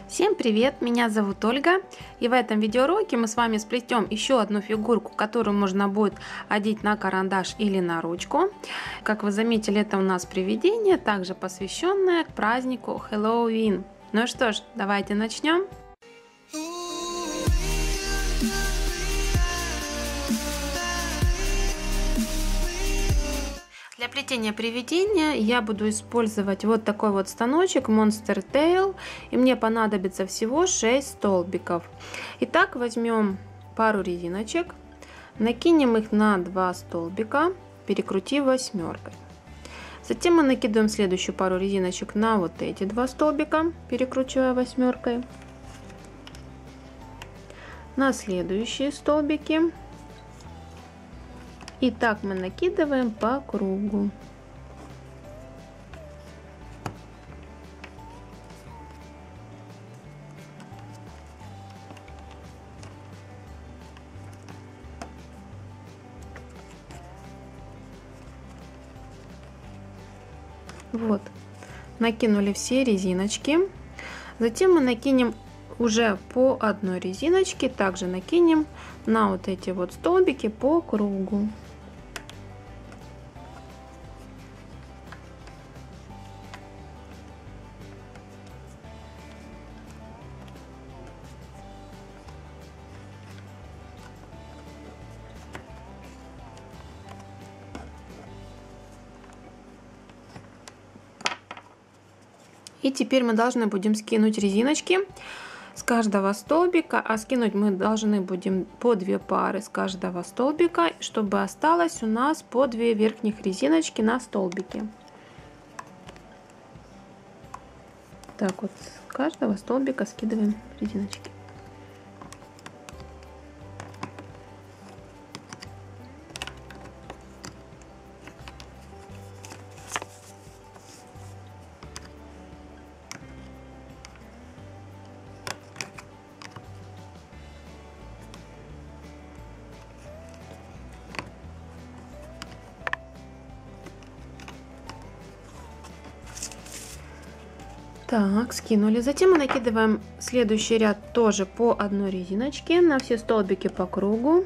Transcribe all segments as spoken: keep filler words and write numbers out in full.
Всем привет! Меня зовут Ольга, и в этом видеоуроке мы с вами сплетем еще одну фигурку, которую можно будет одеть на карандаш или на ручку. Как вы заметили, это у нас привидение, также посвященное празднику Хэллоуин. Ну что ж, давайте начнем. Для плетения привидения я буду использовать вот такой вот станочек Monster Tail, и мне понадобится всего шесть столбиков. Итак, возьмем пару резиночек, накинем их на два столбика, перекрутив восьмеркой. Затем мы накидываем следующую пару резиночек на вот эти два столбика, перекручивая восьмеркой, на следующие столбики. И так мы накидываем по кругу. Вот, накинули все резиночки. Затем мы накинем уже по одной резиночке, также накинем на вот эти вот столбики по кругу. И теперь мы должны будем скинуть резиночки с каждого столбика, а скинуть мы должны будем по две пары с каждого столбика, чтобы осталось у нас по две верхних резиночки на столбике. Так вот, с каждого столбика скидываем резиночки. Так, скинули. Затем мы накидываем следующий ряд тоже по одной резиночке на все столбики по кругу.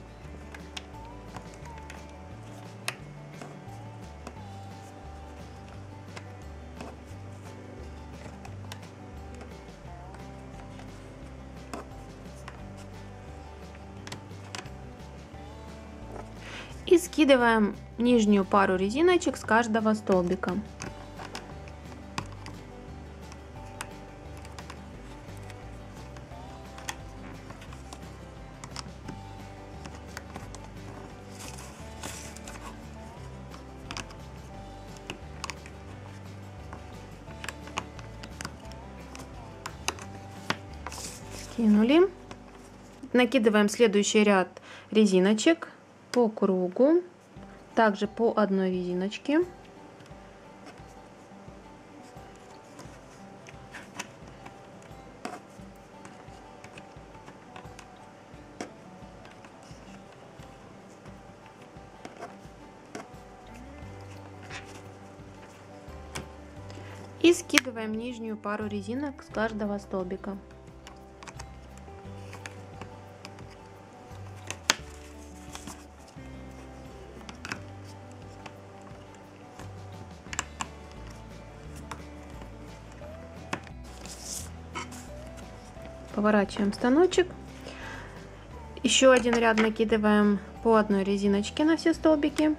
И скидываем нижнюю пару резиночек с каждого столбика. Скинули. Накидываем следующий ряд резиночек по кругу, также по одной резиночке. И скидываем нижнюю пару резинок с каждого столбика. Поворачиваем станочек. Еще один ряд накидываем по одной резиночке на все столбики.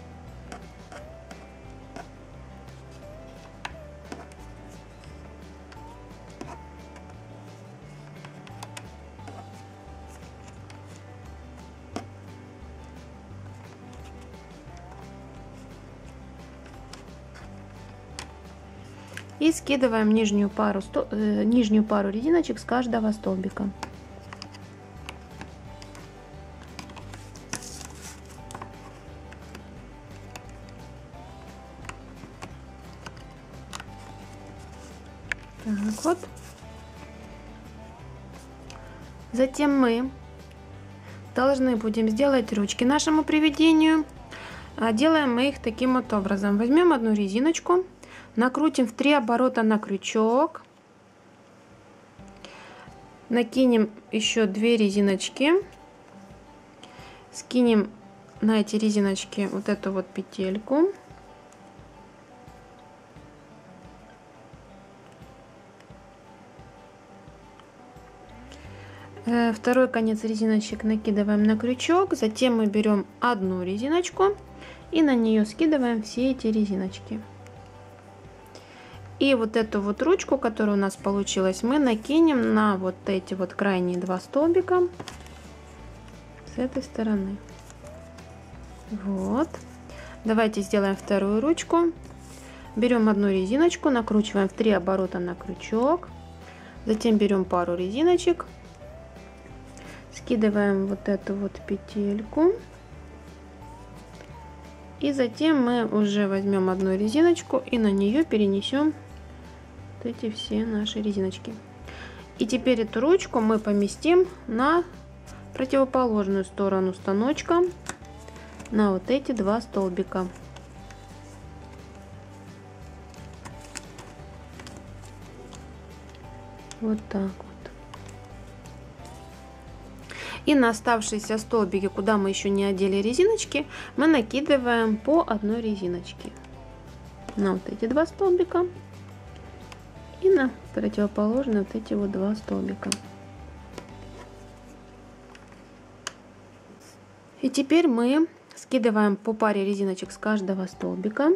И скидываем нижнюю пару, э, нижнюю пару резиночек с каждого столбика. Так вот. Затем мы должны будем сделать ручки нашему привидению. Делаем мы их таким вот образом. Возьмем одну резиночку, накрутим в три оборота на крючок, Накинем еще две резиночки. Скинем на эти резиночки вот эту вот петельку. Второй конец резиночек накидываем на крючок, затем мы берем одну резиночку и на нее скидываем все эти резиночки. И вот эту вот ручку, которая у нас получилась, мы накинем на вот эти вот крайние два столбика с этой стороны. Вот. Давайте сделаем вторую ручку. Берем одну резиночку, накручиваем в три оборота на крючок, затем берем пару резиночек, скидываем вот эту вот петельку, и затем мы уже возьмем одну резиночку и на нее перенесем вот эти все наши резиночки. И теперь эту ручку мы поместим на противоположную сторону станочка, на вот эти два столбика. Вот так вот. И на оставшиеся столбики, куда мы еще не одели резиночки, мы накидываем по одной резиночке на вот эти два столбика и на противоположные вот эти вот два столбика. И теперь мы скидываем по паре резиночек с каждого столбика.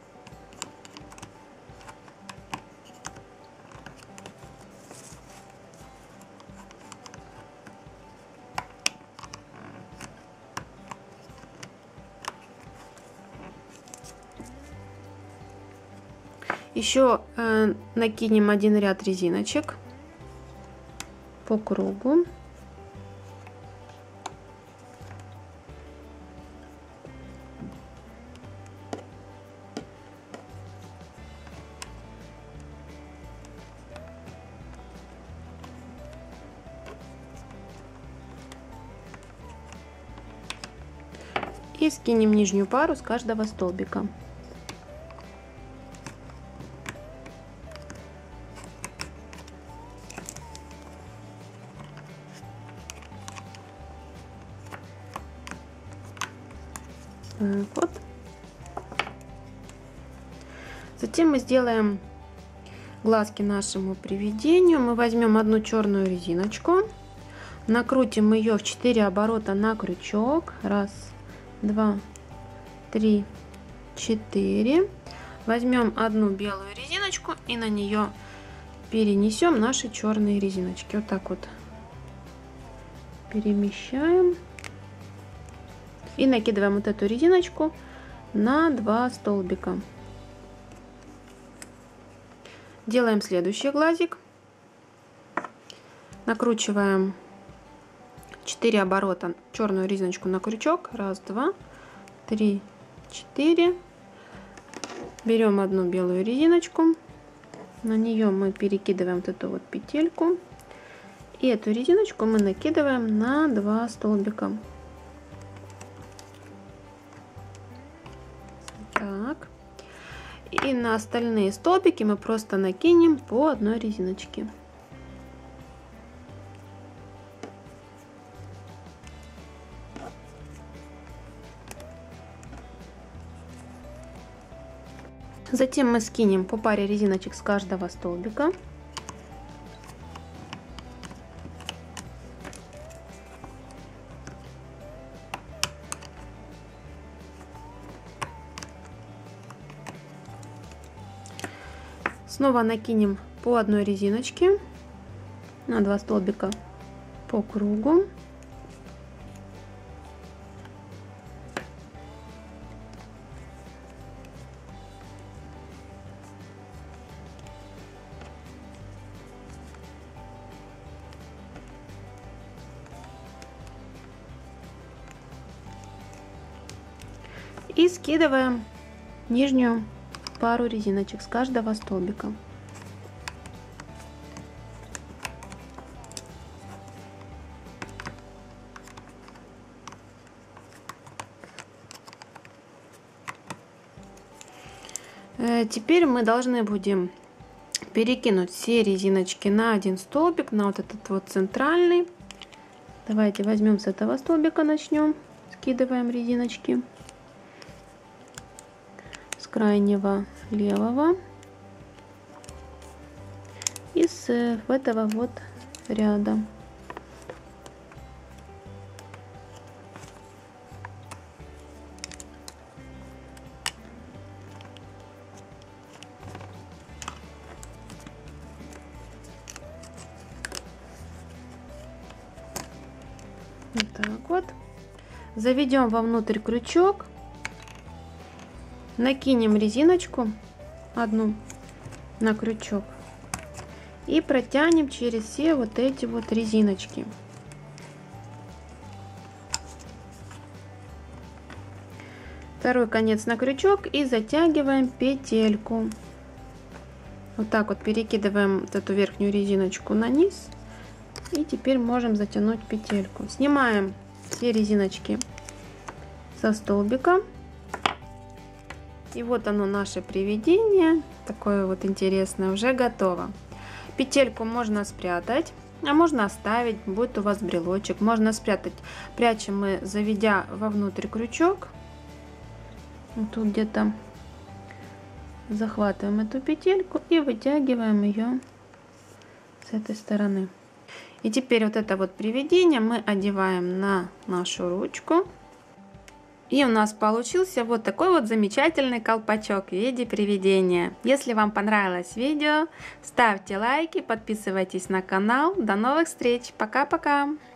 Еще э, накинем один ряд резиночек по кругу. И скинем нижнюю пару с каждого столбика. Вот. Затем мы сделаем глазки нашему привидению. Мы возьмем одну черную резиночку, накрутим ее в четыре оборота на крючок. Раз, два, три, четыре. Возьмем одну белую резиночку и на нее перенесем наши черные резиночки. Вот так вот перемещаем. И накидываем вот эту резиночку на два столбика. Делаем следующий глазик. Накручиваем четыре оборота черную резиночку на крючок. Раз, два, три, четыре. Берем одну белую резиночку. На нее мы перекидываем вот эту вот петельку. И эту резиночку мы накидываем на два столбика. Так. И на остальные столбики мы просто накинем по одной резиночке. Затем мы скинем по паре резиночек с каждого столбика. Снова накинем по одной резиночке на два столбика по кругу. И скидываем нижнюю пару резиночек с каждого столбика. Теперь мы должны будем перекинуть все резиночки на один столбик, на вот этот вот центральный. Давайте возьмем с этого столбика, начнем. Скидываем резиночки с крайнего левого и с этого вот ряда. Вот так вот. Заведем вовнутрь крючок, накинем резиночку одну на крючок и протянем через все вот эти вот резиночки. Второй конец на крючок и затягиваем петельку. Вот так вот перекидываем вот эту верхнюю резиночку на низ. И теперь можем затянуть петельку. Снимаем все резиночки со столбика. И вот оно, наше приведение. Такое вот интересное, уже готово. Петельку можно спрятать, а можно оставить, будет у вас брелочек. Можно спрятать. Прячем мы, заведя вовнутрь крючок. Вот тут где-то захватываем эту петельку и вытягиваем ее с этой стороны. И теперь вот это вот приведение мы одеваем на нашу ручку. И у нас получился вот такой вот замечательный колпачок в виде приведения. Если вам понравилось видео, ставьте лайки, подписывайтесь на канал. До новых встреч. Пока-пока.